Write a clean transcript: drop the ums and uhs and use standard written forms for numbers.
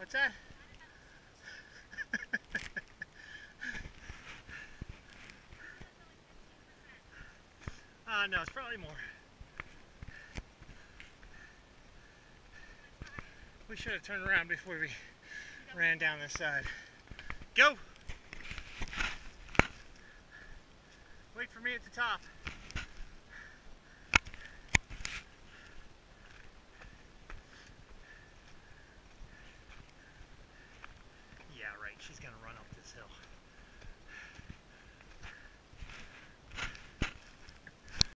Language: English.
What's that? No, it's probably more. We should have turned around before we ran down this side. Go! Wait for me at the top.